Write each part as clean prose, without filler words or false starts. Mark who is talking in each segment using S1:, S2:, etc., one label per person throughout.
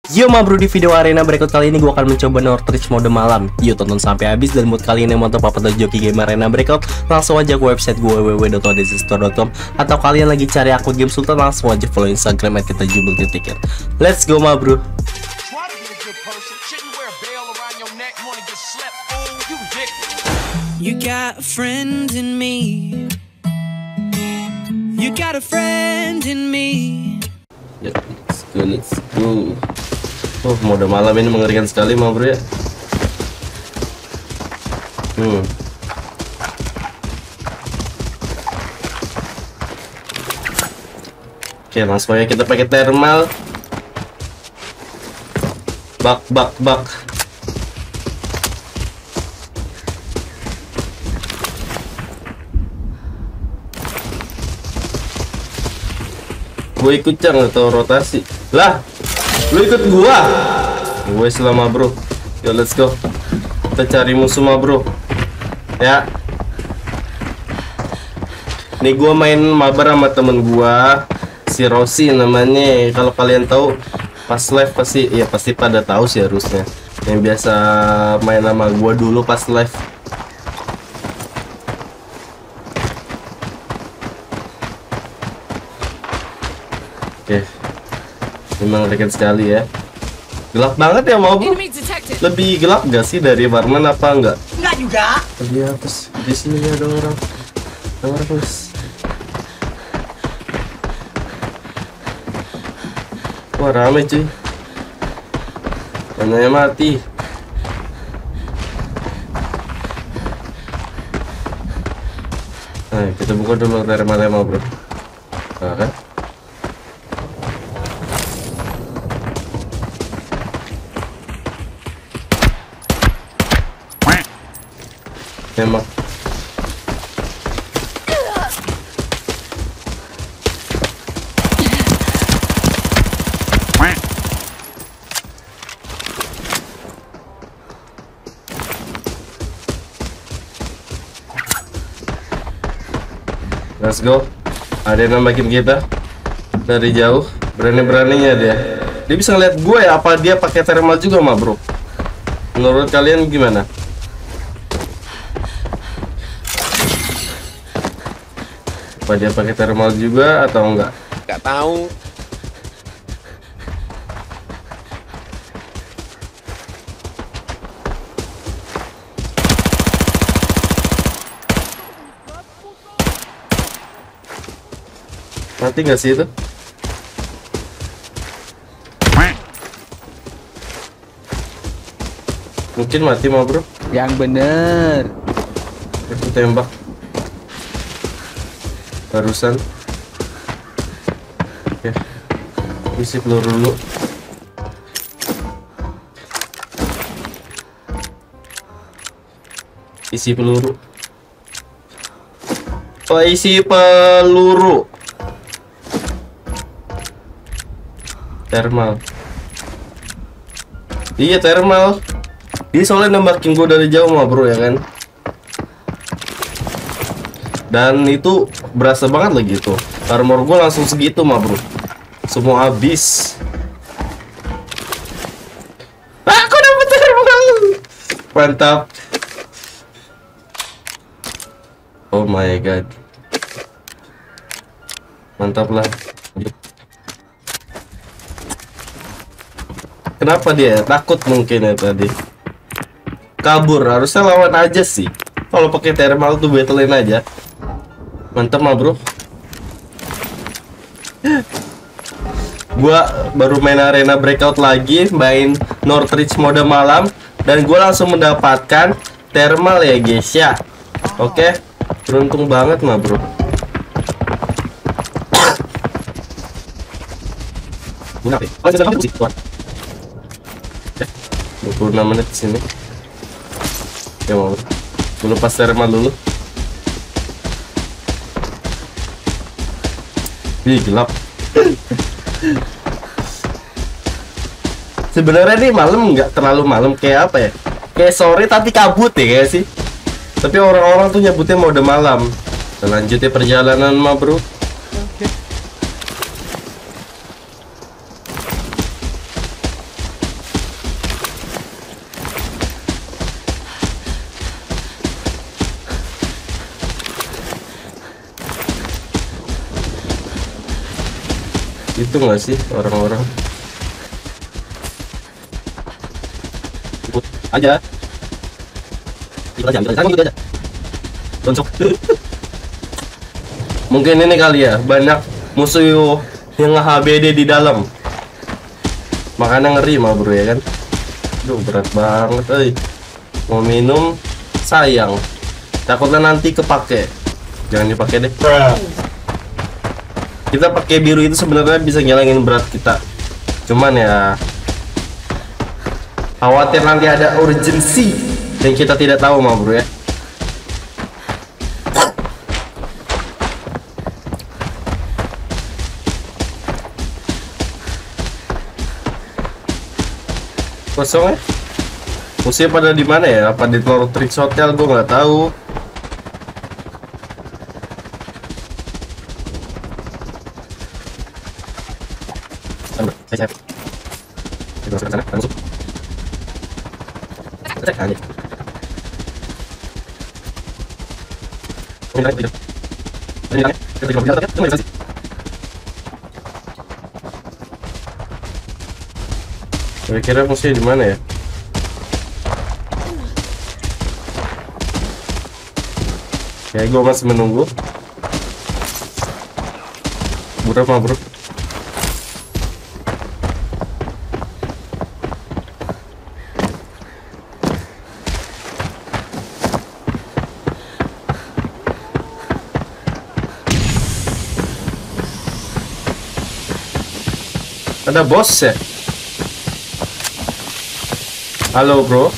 S1: Yo ma bro, di video arena berikut kali ini gue akan mencoba Northridge mode malam. Yuk tonton sampai habis, dan buat kalian yang mau top up atau joki game arena breakout, langsung aja ke website gue www.oddsstore.com, atau kalian lagi cari akun game Sultan, langsung aja follow Instagram @kitajubel_tiket. Let's go ma bro.
S2: You got a friend in me. You got a friend in me.
S1: Ya, let's go. Mode malam ini mengerikan sekali ma bro ya. Oke, langsung aja kita pakai thermal. Bak. Gue ikut cang atau rotasi lah, lu ikut gua. Gue selama bro. Yo let's go, kita cari musuh mah bro ya. Nih gua main mabar sama temen gua si Rossi namanya. Kalau kalian tahu pas live pasti pada tahu sih harusnya, yang biasa main sama gua dulu pas live. Oke, memang mengerikan sekali ya. Gelap banget ya mau bro. Lebih gelap gak sih dari Barman apa enggak?
S3: Enggak juga.
S1: Lihat terus di sini ada orang terus. Wah rame cuy. Mananya mati. Nah, kita buka dulu tema-tema bro. Nah kan? Memang let's go. Ada yang nambahin kita dari jauh, berani-beraninya dia bisa ngeliat gue ya. Apa dia pakai thermal juga mah bro? Menurut kalian gimana? Apa dia pakai thermal juga atau enggak?
S3: Enggak tahu.
S1: Mati nggak sih itu? Mungkin mati mah bro.
S4: Yang bener.
S1: Aku tembak barusan. Oke, isi peluru dulu. Isi peluru. Oh, isi peluru. Thermal. Iya thermal. Dia soalnya nembakin gue dari jauh mah bro ya kan. Dan itu berasa banget lagi tuh. Armor gue langsung segitu mah bro. Semua habis. Aku dapet thermal. Mantap. Oh my god. Mantap lah. Kenapa dia takut mungkin ya tadi? Kabur, harusnya lawan aja sih. Kalau pakai thermal tuh battlein aja. Mantap mah bro. Gua baru main arena breakout lagi, main Northridge mode malam, dan gua langsung mendapatkan thermal ya guys ya. Oke, beruntung banget mah bro. 26 menit di sini. Ya mau. Dulu pas thermal dulu. Ih, gelap. Sebenarnya nih malam nggak terlalu malam, kayak apa ya? Kayak sore tapi kabut ya kayak sih. Tapi orang-orang tuh nyebutnya mode malam. Selanjutnya perjalanan mah bro.
S3: Itu nggak sih orang-orang?
S1: Ikut aja. Ikut aja, ikut aja. Tonjok.
S3: Mungkin ini kali ya, banyak musuh yang nge-HBD di dalam. Makanya ngeri mah bro ya kan. Duh berat banget mau minum sayang, takutnya nanti kepake. Jangan dipakai deh. Kita pakai biru itu sebenarnya bisa ngilangin berat kita, cuman ya khawatir nanti ada urgensi yang kita tidak tahu mah bro ya. Kosong ya? Musuhnya pada di mana ya? Apa di Northridge Hotel? Gue nggak tahu.
S1: Saya kita masuk ke sana, kita masuk. Cek aja. Ini lagi. Ini lagi. Kita lagi.
S3: Kira-kira musuhnya di mana ya? Ya, gue masih menunggu. Berapa bro? Ada bos ya? Halo bro.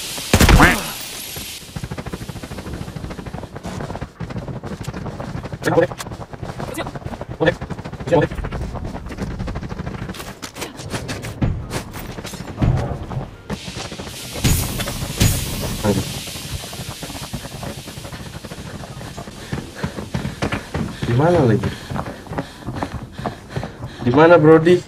S3: Di mana lagi? Di mana Brody?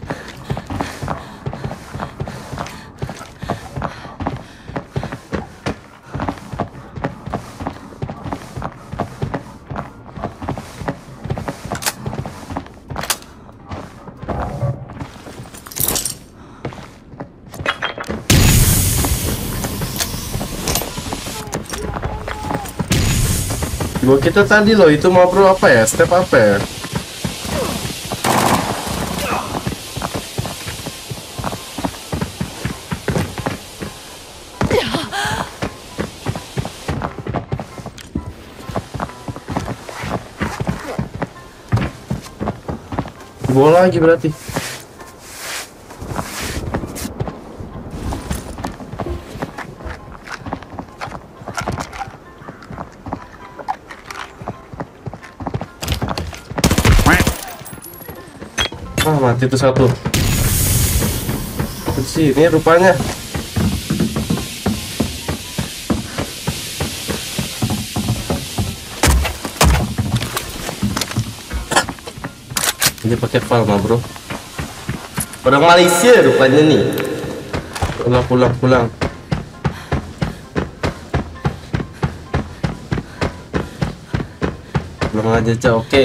S3: Gua kita tadi loh itu mau bro apa ya? Step apa ya? Bola lagi berarti. Ah, mati itu satu. Di sini rupanya. Ini pakai file mah bro. Orang Malaysia rupanya nih. Pulang. Pulang aja cak, oke.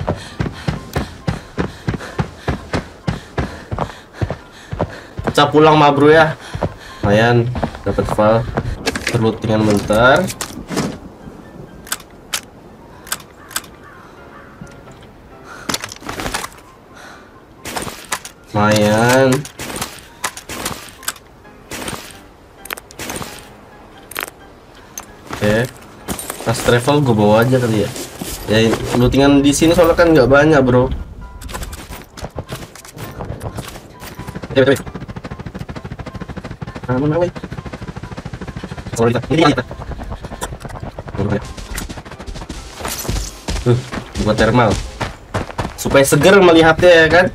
S3: Kita pulang mah bro ya. Lumayan dapat file. Terlootingan bentar. Lumayan. Oke. Fast travel gue bawa aja kali ya. Ya lootingan di sini soalnya kan nggak banyak bro. Mana weh? Kalau ini kita. Buat thermal. Supaya seger melihatnya ya kan.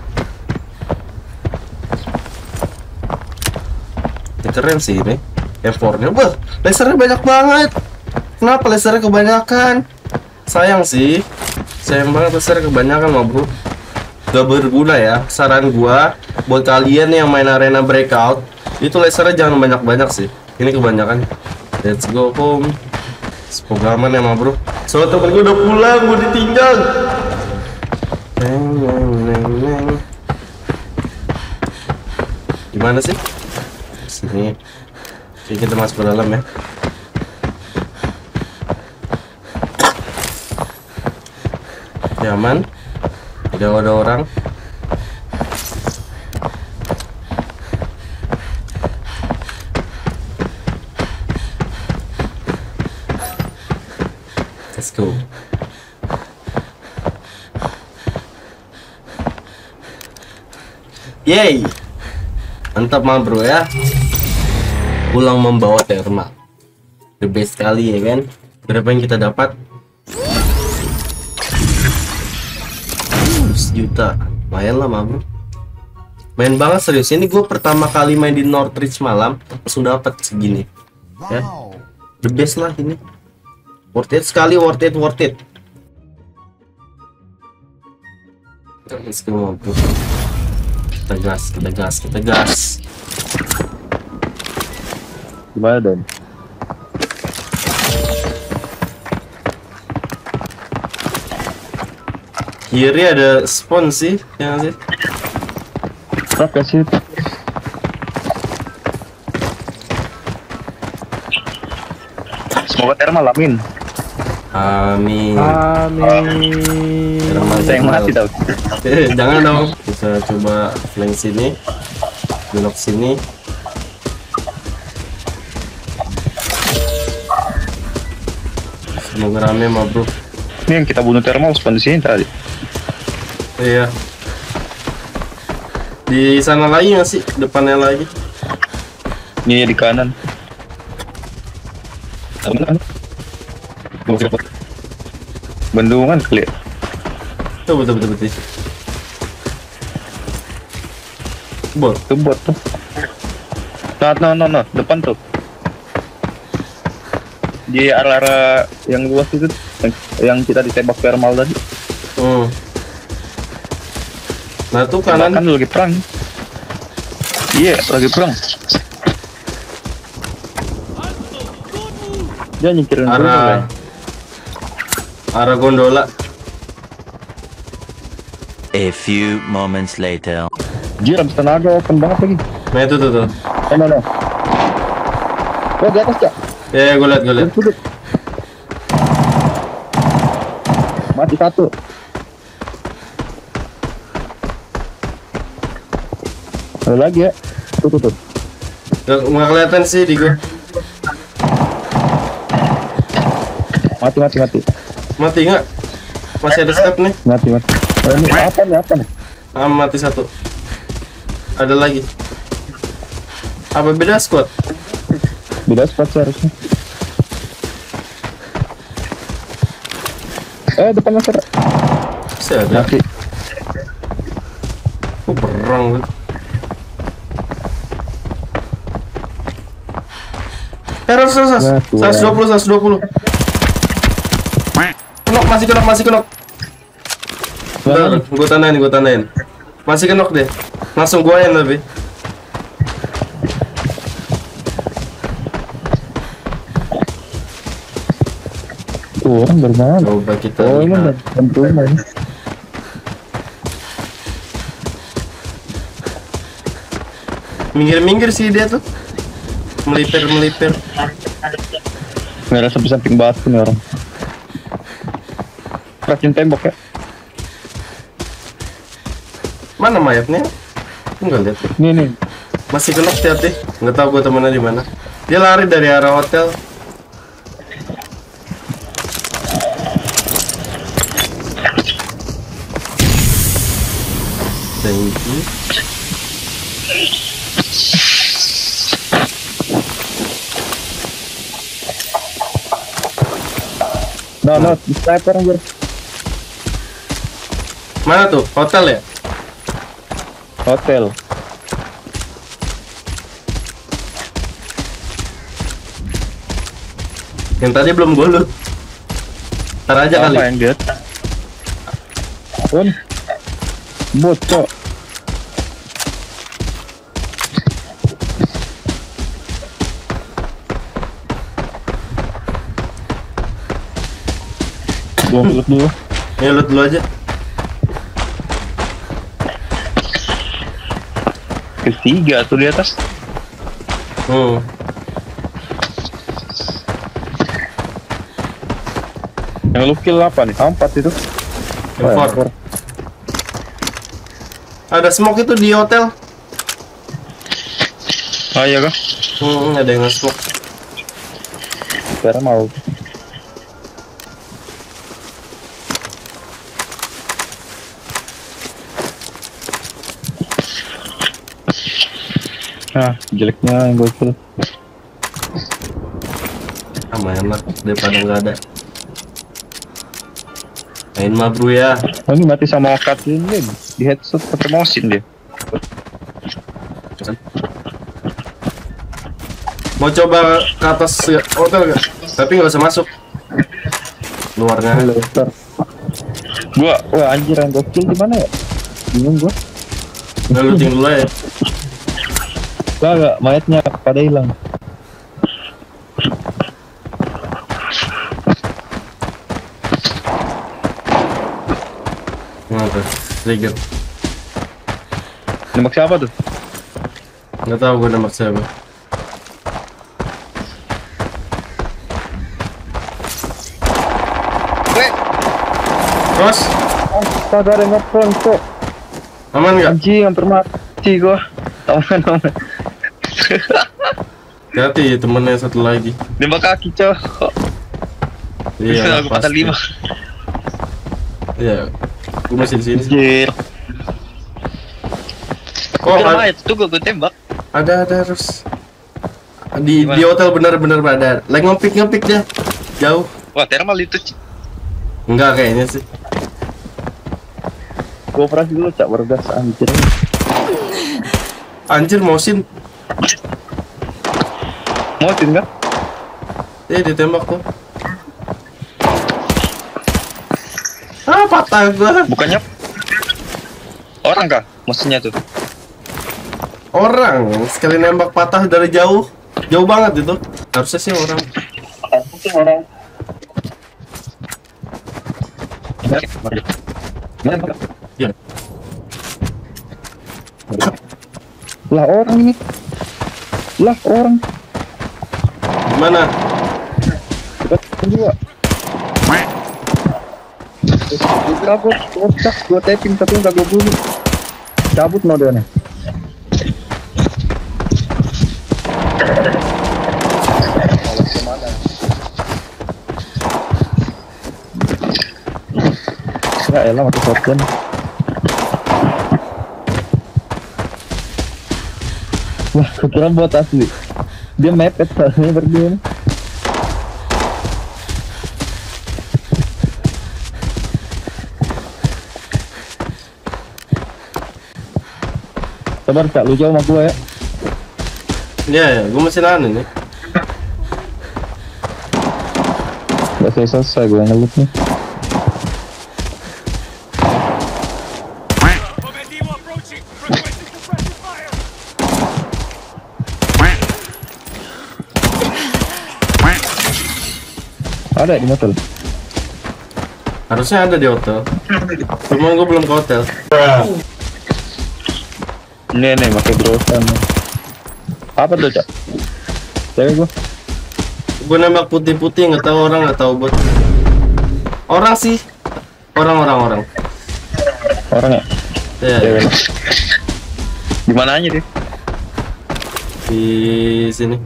S3: Ini keren sih ini. M4-nya, wah, lasernya banyak banget. Kenapa lasernya kebanyakan? Sayang sih. Sayang banget lasernya kebanyakan mah bro. Gak berguna ya. Saran gua buat kalian yang main arena breakout, itu lasernya jangan banyak-banyak sih. Ini kebanyakan. Let's go home. Semoga aman ya mah bro. Soalnya temen gue udah pulang, gue ditinggal. neng. Gimana sih? Sini. Oke, kita masuk ke dalam ya. Nyaman. Tidak ada orang. Let's go. Yay. Mantap mah bro ya. Pulang membawa thermal. The best sekali ya kan. Berapa yang kita dapat? 100 juta. Lumayan lah mah bro. Main banget serius. Ini gue pertama kali main di Northridge malam langsung dapat segini. Ya. The best lah ini. Worth it sekali, worth it. Let's go bro. Kita gas.
S4: Gimana Don?
S3: Kiri ada spawn sih, ya sih.
S4: Trap gak sih? Semoga thermal, amin.
S3: Amin.
S4: Saya yang mati tau.
S3: Jangan dong. Kita coba flank sini, belok sini. Semoga rame mah bro.
S4: Ini yang kita bunuh thermal spawn di sini tadi.
S3: Iya. Di sana lagi nggak sih? Depannya lagi.
S4: Ini di kanan. Bendungan kali.
S3: Tuh betul. Bot.
S4: Itu bot tuh. No, depan tuh. Di arah yang luas itu yang kita ditembak thermal tadi.
S3: Nah tuh kanan
S4: kan lagi perang. Iya, lagi perang. Dia nyingkirin dulu kan.
S3: Arah gondola.
S5: A few moments later.
S4: Jir, habis tenaga open banget lagi.
S3: Nah itu tuh.
S4: No. Oh, di atas, Cak.
S3: Ya, gue liat.
S4: Sudut. Mati satu. Ada lagi ya? Tuh.
S3: Nggak kelihatan sih di gue.
S4: Mati.
S3: Mati nggak? Masih ada step nih.
S4: Mati. Oh, ini apa nih?
S3: Mati satu. Ada lagi. Apa beda squad?
S4: Beda spot seharusnya. Depan masih ada.
S3: Masih ada.
S4: Mati.
S3: Berang. Terus. 120. Masih kenok. Bentar, gue tandain. Masih kenok deh. Langsung gue yang lebih.
S4: Orang dari mana?
S3: Coba kita
S4: ini
S3: lihat.
S4: bantu main.
S3: Minggir sih dia tuh. Melipir.
S4: Merah samping batu nih orang. Racun tembok ya.
S3: Mana mayatnya? Enggak lihat.
S4: Nih.
S3: Masih kena hati-hati. Nggak tahu gue temennya di mana. Dia lari dari arah hotel. Thank you.
S4: No, sniper anjir.
S3: Mana tuh? Hotel ya?
S4: Hotel.
S3: Yang tadi belum gue loot. Ntar aja kali.
S4: Apa yang dia? Pun bocor. Gua loot dulu.
S3: Ya loot dulu aja.
S4: Ketiga tuh di atas. Yang lu kill apa nih? 4 itu.
S3: Impor. Ada smoke itu di hotel.
S4: Oh iya kah?
S3: Ada yang nge-smoke.
S4: Sekarang mau. Nah, jeleknya yang gue kill.
S3: Sama enak daripada nggak ada. Main mah bro ya.
S4: Oh ini mati sama Katlin dia. Di headshot pakai motion dia.
S3: Mau coba ke atas hotel nggak? Tapi nggak usah masuk. Luarnya.
S4: Wah anjir yang gue kill di mana ya? Bingung gua.
S3: Nggak looting dulu ya.
S4: Enggak, mayatnya pada hilang.
S3: Kenapa? Trigger.
S4: Nembak siapa tuh?
S3: Nggak tahu gue nembak siapa. Terus?
S4: Kagak ada nge-phone kok.
S3: Aman nggak?
S4: Anjing hampir mati gua. Aman.
S3: Hati temennya satu lagi.
S4: Nembak kaki cowok.
S3: Iya,
S4: Aku patah 5.
S3: Iya, gue masih di sini.
S4: Anjir.
S3: Oh,
S4: Kira mayat tuh gua tembak.
S3: ada terus. Di hotel bener-bener ada. Lagi ngepik dia. Jauh.
S4: Wah, thermal itu.
S3: Enggak kayaknya sih.
S4: Gua operasi dulu cak bergas anjir.
S3: Anjir motion.
S4: Motion kan?
S3: Ditembak tuh. Patah gua.
S4: Bukannya orang kah? Maksudnya tuh.
S3: Orang sekali nembak patah dari jauh. Jauh banget itu. Harusnya sih orang. Ya.
S4: Lah orang ini. Lah orang.
S3: Gimana?
S4: Kedua. Kabur, kocak, gua taping tapi enggak gua bunuh. Cabut modenya. Ya elah mati shotgun. Wah, kira buat asli. Dia mepet soalnya berdua nih. Sabar Cak, lu jauh sama gua ya.
S3: Ya, gue masih nahan ini.
S4: Gak selesai gue ngelut nih. Ada di motor.
S3: Harusnya ada di hotel. Cuma gue belum ke hotel.
S4: Ini nih pakai brosan. Apa tuh Cak? Cewek gua.
S3: Gue nembak putih-putih, nggak tahu orang, nggak tahu bot. Orang sih. Orang.
S4: Orang ya?
S3: Ya,
S4: Cewek. Di mana aja dia?
S3: di sini.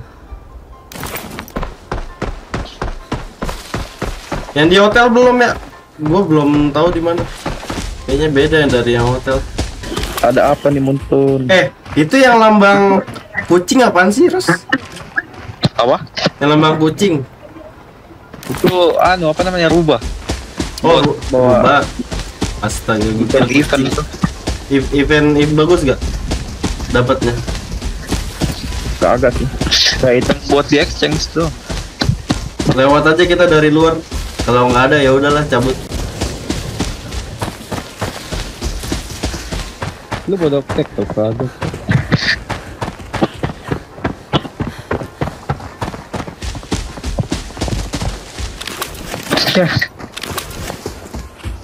S3: Yang di hotel belum ya? Gue belum tahu di mana. Kayaknya beda dari yang hotel.
S4: Ada apa nih Muntun?
S3: Itu yang lambang kucing apaan sih, Ros?
S4: Apa?
S3: Yang lambang kucing.
S4: Itu apa namanya rubah.
S3: Oh,
S4: bawa-
S3: rubah. Astaga,
S4: Event itu.
S3: event bagus gak? Dapatnya.
S4: Gak agak sih. Kayak item buat di exchange tuh.
S3: Lewat aja kita dari luar. Kalau nggak ada ya udahlah cabut.
S4: Lu bodoh tek tuh produk.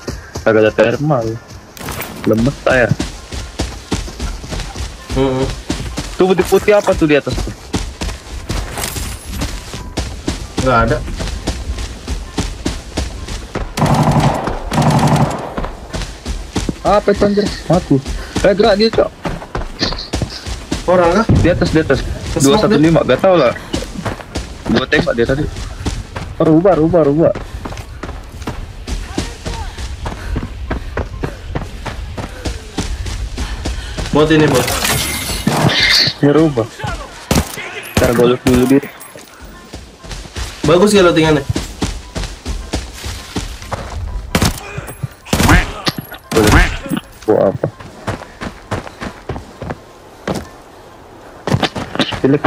S4: Agak ada thermal. Lemes air. Tuh putih-putih apa tuh di atas tuh?
S3: Nggak ada.
S4: Apa itu anjir? Mati. Gerak dia, Cok.
S3: Orang kah?
S4: Di atas. 215, gak tau lah. Gua tembak dia tadi. Rubah.
S3: Bot ini bot.
S4: Ini rubah. Ntar golok dulu dia.
S3: Bagus ya lootingannya.
S4: Gua apa? Pilih.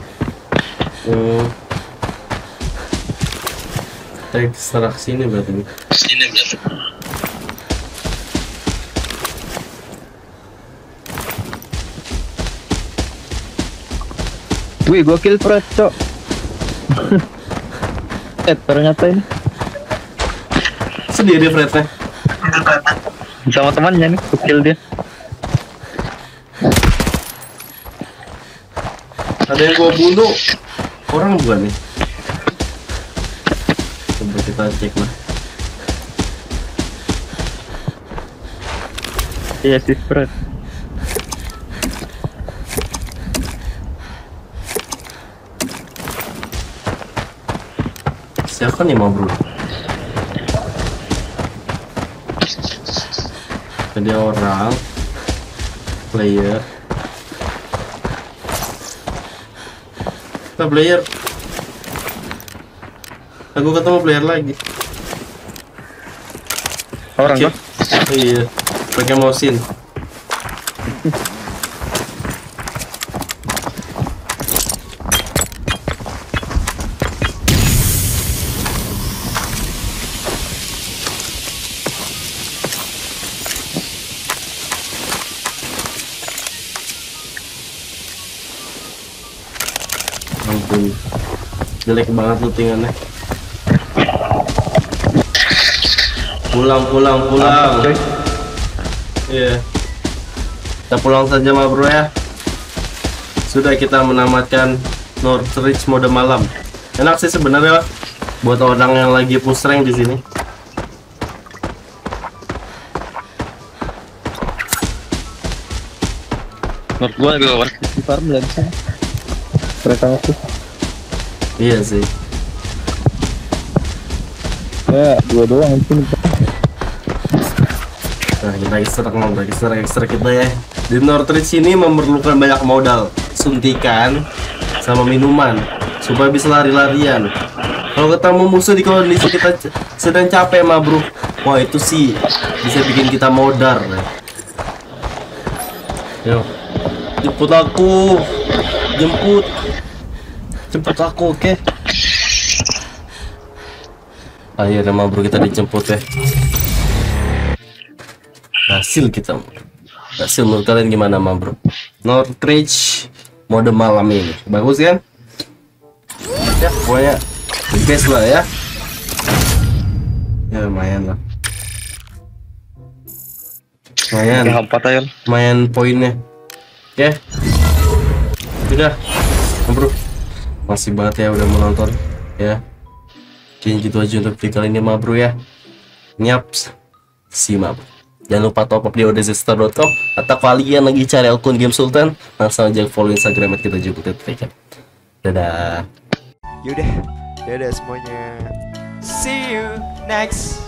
S3: Kita serah sini berarti.
S4: Wih, gua kill Fred, Cok. Ternyata ini
S3: Sedih dia Frednya.
S4: sama temannya nih, gua kill dia.
S3: Ada yang gua bunuh. Orang bukan nih. Coba kita cek lah.
S4: Iya si Fred.
S3: Siapa nih mau bro? Jadi orang player. Kita player. Aku ketemu player lagi.
S4: Orang
S3: Oke.
S4: kan?
S3: Iya. Pakai motion. Ampun, jelek banget lootingannya. Pulang.
S4: Coy.
S3: Iya. Kita pulang saja mah bro ya. Sudah kita menamatkan Northridge mode malam. Enak sih sebenarnya buat orang yang lagi push rank di sini.
S4: Menurut gua juga worth it di farm dan bisa. Mereka aku.
S3: Iya sih.
S4: Ya, dua doang mungkin.
S3: Nah, kita extra kita ya. Di Northridge ini memerlukan banyak modal, suntikan, sama minuman supaya bisa lari-larian. Kalau ketemu musuh di kondisi kita sedang capek mah bro, wah itu sih bisa bikin kita modar. Yo, jemput aku, jemput aku, oke? Akhirnya mah bro kita dijemput ya. Hasil menurut kalian gimana mah bro? Northridge mode malam ini bagus kan? Ya pokoknya the best lah ya. Ya lumayan lah. Lumayan poinnya. Oke. Udah bro, masih banget ya udah menonton ya. Jadi gitu aja untuk video kali ini mah bro ya. Nyaps simak. Jangan lupa top up di oddstar.com, atau kalian lagi cari akun Game Sultan, langsung aja follow Instagram kita juga. Dadah.
S6: Yaudah semuanya. See you next